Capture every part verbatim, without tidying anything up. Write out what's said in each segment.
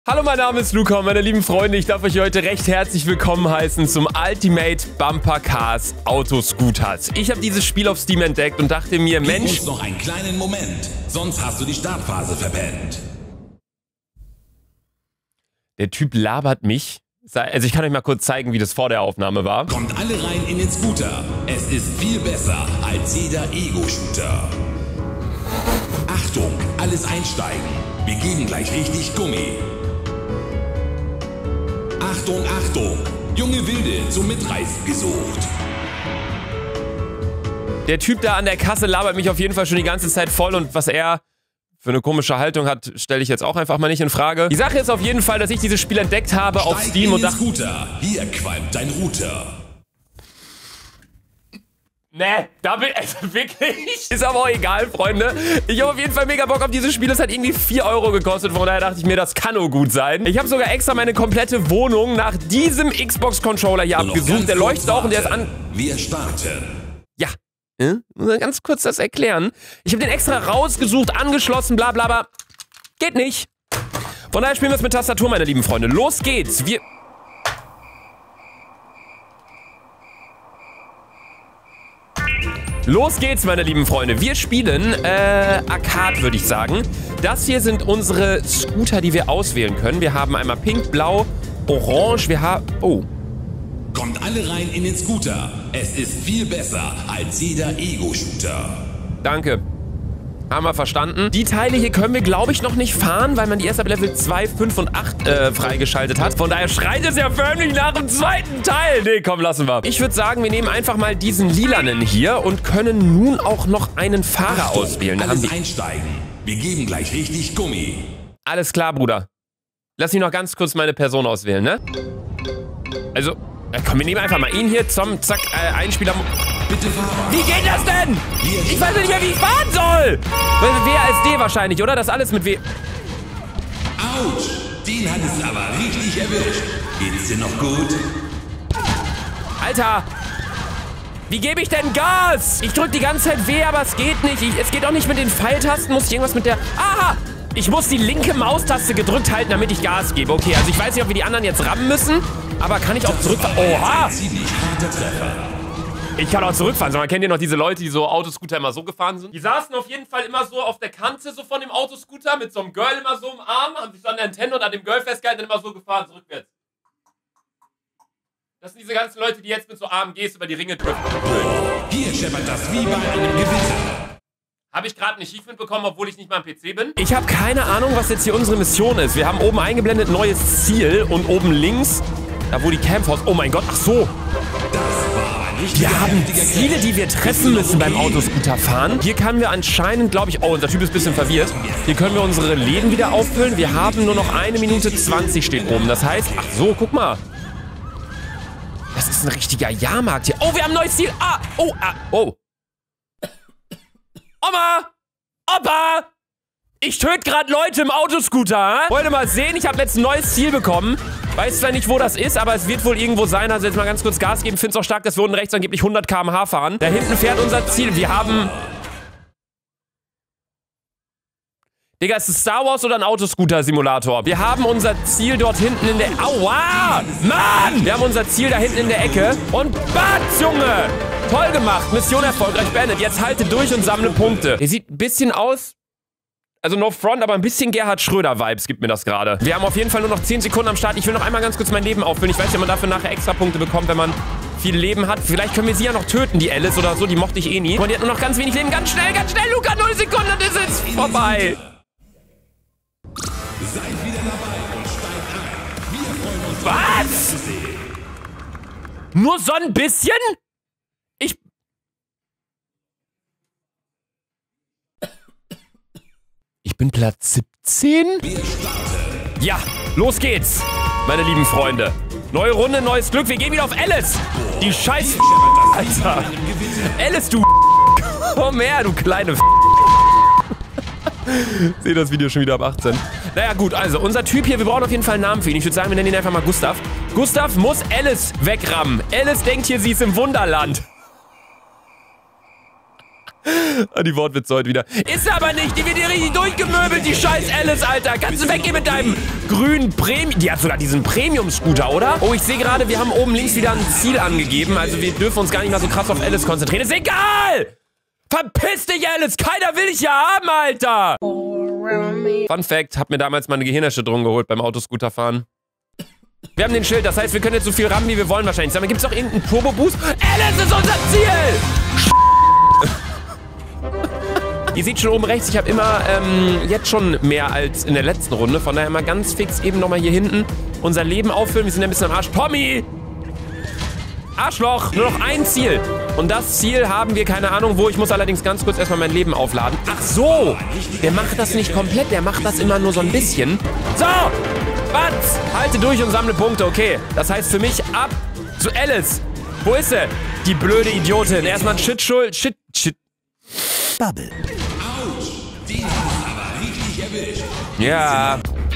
Hallo, mein Name ist Luca und meine lieben Freunde, ich darf euch heute recht herzlich willkommen heißen zum Ultimate Bumper Cars Autoscooters. Ich habe dieses Spiel auf Steam entdeckt und dachte mir, Mensch... Gib uns noch einen kleinen Moment, sonst hast du die Startphase verpennt. Der Typ labert mich. Also ich kann euch mal kurz zeigen, wie das vor der Aufnahme war. Kommt alle rein in den Scooter. Es ist viel besser als jeder Ego-Shooter. Achtung, alles einsteigen. Wir geben gleich richtig Gummi. Achtung, Achtung! Junge Wilde zum Mitreißen gesucht. Der Typ da an der Kasse labert mich auf jeden Fall schon die ganze Zeit voll und was er für eine komische Haltung hat, stelle ich jetzt auch einfach mal nicht in Frage. Die Sache ist auf jeden Fall, dass ich dieses Spiel entdeckt habe Steig auf Steam und dachte... Scooter. Hier qualmt dein Router. Nee, da bin ich wirklich. Ist aber auch egal, Freunde. Ich habe auf jeden Fall mega Bock auf dieses Spiel. Das hat irgendwie vier Euro gekostet. Von daher dachte ich mir, das kann nur gut sein. Ich habe sogar extra meine komplette Wohnung nach diesem Xbox-Controller hier abgesucht. Der leuchtet auch und der ist an... Wir starten. Ja. Hm? Muss ganz kurz das erklären. Ich habe den extra rausgesucht, angeschlossen, bla bla bla. Geht nicht. Von daher spielen wir es mit Tastatur, meine lieben Freunde. Los geht's. Wir... Los geht's, meine lieben Freunde. Wir spielen äh, Arcade, würde ich sagen. Das hier sind unsere Scooter, die wir auswählen können. Wir haben einmal pink, blau, orange. Wir haben... Oh. Kommt alle rein in den Scooter. Es ist viel besser als jeder Ego-Shooter. Danke. Haben wir verstanden. Die Teile hier können wir, glaube ich, noch nicht fahren, weil man die erst ab Level zwei, fünf und acht äh, freigeschaltet hat. Von daher schreit es ja förmlich nach dem zweiten Teil. Nee, komm, lassen wir. Ich würde sagen, wir nehmen einfach mal diesen lilanen hier und können nun auch noch einen Fahrer Achtung, auswählen. Da alles haben wir einsteigen. Wir geben gleich richtig Gummi. Alles klar, Bruder. Lass mich noch ganz kurz meine Person auswählen, ne? Also, äh, komm, wir nehmen einfach mal ihn hier zum, zack, äh, Einspieler... Bitte fahren. Wie geht das denn? Ich weiß nicht mehr, wie ich fahren soll. W A S D wahrscheinlich, oder? Das alles mit W... Autsch, den hat es aber richtig erwischt. Geht's dir noch gut? Alter! Wie gebe ich denn Gas? Ich drück die ganze Zeit W, aber es geht nicht. Ich, es geht auch nicht mit den Pfeiltasten. Muss ich irgendwas mit der... Aha! Ich muss die linke Maustaste gedrückt halten, damit ich Gas gebe. Okay, also ich weiß nicht, ob wir die anderen jetzt rammen müssen, aber kann ich auch zurückfahren? Oha! Ziemlich harter Treffer. Ich kann auch zurückfahren. Man kennt ihr noch diese Leute, die so Autoscooter immer so gefahren sind? Die saßen auf jeden Fall immer so auf der Kante so von dem Autoscooter mit so einem Girl immer so im Arm, haben sich so an der Antenne und an dem Girl festgehalten und immer so gefahren, so rückwärts. Das sind diese ganzen Leute, die jetzt mit so A M Gs über die Ringe driften. Hier scheppert das wie bei einem Gewitter. Habe ich gerade ein Achievement bekommen, obwohl ich nicht mal am P C bin? Ich habe keine Ahnung, was jetzt hier unsere Mission ist. Wir haben oben eingeblendet neues Ziel und oben links, da wo die Camphaus... Oh mein Gott, ach so. Wir haben Ziele, die wir treffen müssen beim Autoscooter fahren. Hier können wir anscheinend, glaube ich... Oh, unser Typ ist ein bisschen verwirrt. Hier können wir unsere Leben wieder auffüllen. Wir haben nur noch eine Minute zwanzig steht oben. Das heißt... Ach so, guck mal. Das ist ein richtiger Jahrmarkt hier. Oh, wir haben ein neues Ziel. Ah, oh, ah, oh. Oma! Opa! Ich töte gerade Leute im Autoscooter, hä? Wollt ihr mal sehen? Ich habe jetzt ein neues Ziel bekommen. Weiß zwar nicht, wo das ist, aber es wird wohl irgendwo sein. Also jetzt mal ganz kurz Gas geben. Find's auch stark, dass wir unten rechts angeblich hundert Kilometer pro Stunde fahren. Da hinten fährt unser Ziel. Wir haben... Digga, ist es Star Wars oder ein Autoscooter-Simulator? Wir haben unser Ziel dort hinten in der... Aua! Mann! Wir haben unser Ziel da hinten in der Ecke. Und Batz, Junge! Toll gemacht. Mission erfolgreich beendet. Jetzt halte durch und sammle Punkte. Der sieht ein bisschen aus... Also no front, aber ein bisschen Gerhard Schröder-Vibes gibt mir das gerade. Wir haben auf jeden Fall nur noch zehn Sekunden am Start. Ich will noch einmal ganz kurz mein Leben auffüllen. Ich weiß nicht, ob man dafür nachher extra Punkte bekommt, wenn man viel Leben hat. Vielleicht können wir sie ja noch töten, die Alice oder so. Die mochte ich eh nie. Und die hat nur noch ganz wenig Leben. Ganz schnell, ganz schnell, Luca. null Sekunden und es ist vorbei. Seid wieder dabei und steigt ein. Wir freuen uns, was? Zu sehen. Nur so ein bisschen? Ich... Ich bin Platz siebzehn? Wir starten. Ja, los geht's, meine lieben Freunde. Neue Runde, neues Glück. Wir gehen wieder auf Alice. Die scheiß... Alter. Alice, du... Komm her, du kleine... Seht das Video schon wieder ab achtzehn. Naja, gut, also, unser Typ hier, wir brauchen auf jeden Fall einen Namen für ihn. Ich würde sagen, wir nennen ihn einfach mal Gustav. Gustav muss Alice wegrammen. Alice denkt hier, sie ist im Wunderland. Die Wortwitze heute wieder. Ist aber nicht, die wird hier richtig durchgemöbelt, die scheiß Alice, Alter. Kannst du weggehen mit deinem grünen Premium... Die hat sogar diesen Premium-Scooter, oder? Oh, ich sehe gerade, wir haben oben links wieder ein Ziel angegeben. Also wir dürfen uns gar nicht mal so krass auf Alice konzentrieren. Ist egal! Verpiss dich, Alice! Keiner will dich ja haben, Alter! Fun Fact, hab mir damals mal eine Gehirnerschütterung geholt beim Autoscooterfahren. Wir haben den Schild, das heißt, wir können jetzt so viel rammen, wie wir wollen wahrscheinlich. Sag mal, gibt's doch irgendeinen Turbo-Boost? Alice ist unser Ziel! Ihr seht schon oben rechts, ich habe immer ähm, jetzt schon mehr als in der letzten Runde. Von daher mal ganz fix eben nochmal hier hinten unser Leben auffüllen. Wir sind ein bisschen am Arsch. Tommy! Arschloch! Nur noch ein Ziel. Und das Ziel haben wir, keine Ahnung wo. Ich muss allerdings ganz kurz erstmal mein Leben aufladen. Ach so! Der macht das nicht komplett, der macht das immer nur so ein bisschen. So! Was? Halte durch und sammle Punkte, okay. Das heißt für mich ab zu Alice. Wo ist sie? Die blöde Idiotin. Erstmal ein Shit-Schuld. Shit, Shit. Bubble. Autsch! Den hat es aber richtig erwischt. Ja.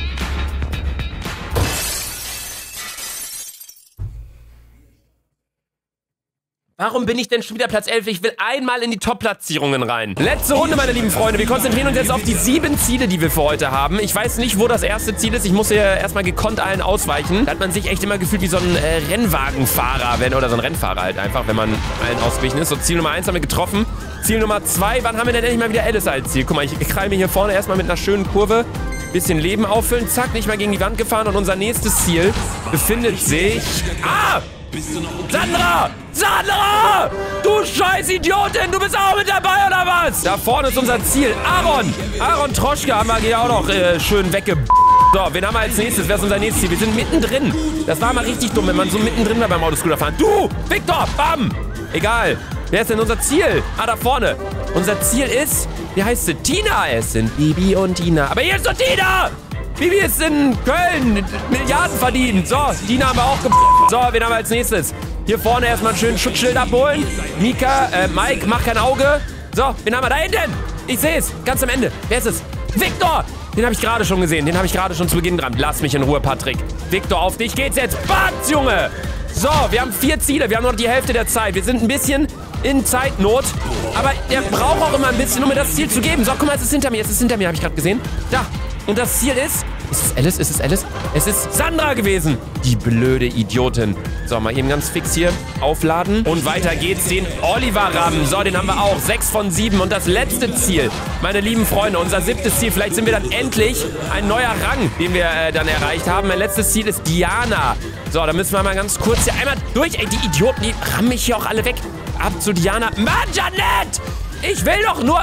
Warum bin ich denn schon wieder Platz elf? Ich will einmal in die Top-Platzierungen rein. Letzte Runde, meine lieben Freunde. Wir konzentrieren uns jetzt auf die sieben Ziele, die wir für heute haben. Ich weiß nicht, wo das erste Ziel ist. Ich muss hier erstmal gekonnt allen ausweichen. Da hat man sich echt immer gefühlt wie so ein äh, Rennwagenfahrer, wenn, oder so ein Rennfahrer halt einfach, wenn man allen ausgewichen ist. So, Ziel Nummer eins haben wir getroffen. Ziel Nummer zwei, wann haben wir denn endlich mal wieder Alice als Ziel? Guck mal, ich krall mir hier vorne erstmal mit einer schönen Kurve. Bisschen Leben auffüllen. Zack, nicht mal gegen die Wand gefahren. Und unser nächstes Ziel befindet sich... Ah! Sandra! Sandra! Du scheiß Idiotin! Du bist auch mit dabei, oder was? Da vorne ist unser Ziel. Aaron! Aaron Troschke haben wir hier auch noch äh, schön wegge... So, wen haben wir als nächstes? Wer ist unser nächstes Ziel? Wir sind mittendrin. Das war mal richtig dumm, wenn man so mittendrin war beim Autoscooterfahren. Du! Victor! Bam! Egal. Wer ist denn unser Ziel? Ah, da vorne. Unser Ziel ist... Wie heißt sie? Tina! Es sind Bibi und Tina. Aber hier ist doch Tina! Bibi ist in Köln, Milliarden verdient. So, Tina haben wir auch ge... So, wen haben wir als nächstes? Hier vorne erstmal einen schönen Schutzschild abholen. Mika, äh, Mike, mach kein Auge. So, wen haben wir da hinten? Ich sehe es, ganz am Ende. Wer ist es? Victor! Den habe ich gerade schon gesehen, den habe ich gerade schon zu Beginn dran. Lass mich in Ruhe, Patrick. Victor, auf dich geht's jetzt. Batz, Junge! So, wir haben vier Ziele, wir haben noch die Hälfte der Zeit. Wir sind ein bisschen in Zeitnot, aber der braucht auch immer ein bisschen, um mir das Ziel zu geben. So, guck mal, es ist hinter mir, es ist hinter mir, habe ich gerade gesehen. Da. Und das Ziel ist... Ist es Alice? Ist es Alice? Es ist Sandra gewesen. Die blöde Idiotin. So, mal eben ganz fix hier aufladen. Und weiter geht's. Den Oliver rammen. So, den haben wir auch. Sechs von sieben. Und das letzte Ziel, meine lieben Freunde, unser siebtes Ziel. Vielleicht sind wir dann endlich ein neuer Rang, den wir äh, dann erreicht haben. Mein letztes Ziel ist Diana. So, da müssen wir mal ganz kurz hier einmal durch. Ey, die Idioten, die rammen mich hier auch alle weg. Ab zu Diana. Mann, Janette! Ich will doch nur...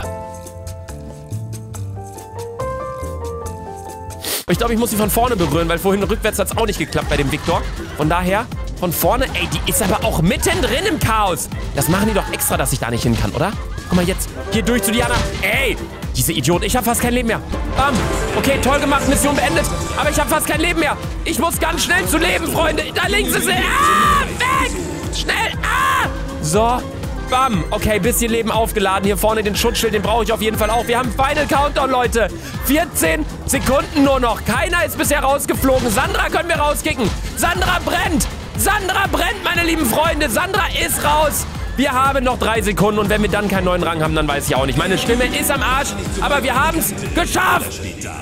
Ich glaube, ich muss sie von vorne berühren, weil vorhin rückwärts hat es auch nicht geklappt bei dem Victor. Von daher, von vorne, ey, die ist aber auch mittendrin im Chaos. Das machen die doch extra, dass ich da nicht hin kann, oder? Guck mal jetzt, hier durch zu Diana. Ey, diese Idioten, ich habe fast kein Leben mehr. Bam, okay, toll gemacht, Mission beendet. Aber ich habe fast kein Leben mehr. Ich muss ganz schnell zu leben, Freunde. Da links ist sie. Ah, weg! Schnell, ah! So. Bam. Okay, bisschen Leben aufgeladen. Hier vorne den Schutzschild, den brauche ich auf jeden Fall auch. Wir haben Final Countdown, Leute. vierzehn Sekunden nur noch. Keiner ist bisher rausgeflogen. Sandra können wir rauskicken. Sandra brennt. Sandra brennt, meine lieben Freunde. Sandra ist raus. Wir haben noch drei Sekunden und wenn wir dann keinen neuen Rang haben, dann weiß ich auch nicht. Meine Stimme ist am Arsch, aber wir haben es geschafft.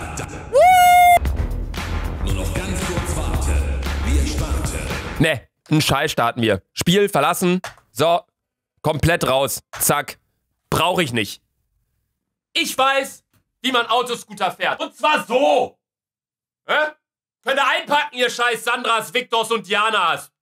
Nur noch ganz kurz warten. Wir starten. Ne, einen Scheiß starten wir. Spiel verlassen. So. Komplett raus. Zack. Brauche ich nicht. Ich weiß, wie man Autoscooter fährt. Und zwar so. Hä? Könnt ihr einpacken, ihr scheiß Sandras, Victors und Dianas.